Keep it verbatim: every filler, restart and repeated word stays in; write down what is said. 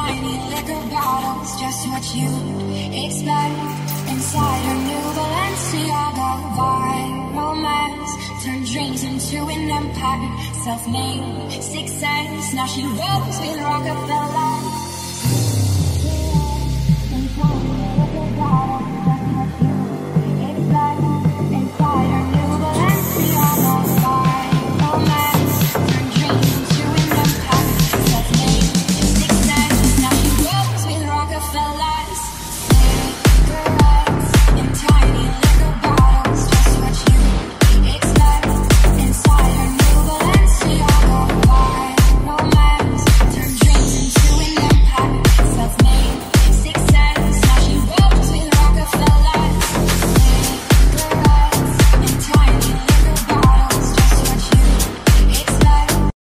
tiny liquor bottles, just what you'd expect. Inside her new Balenciaga viral mess turned dreams into an empire, self-made success. Now she rolls with Rockefeller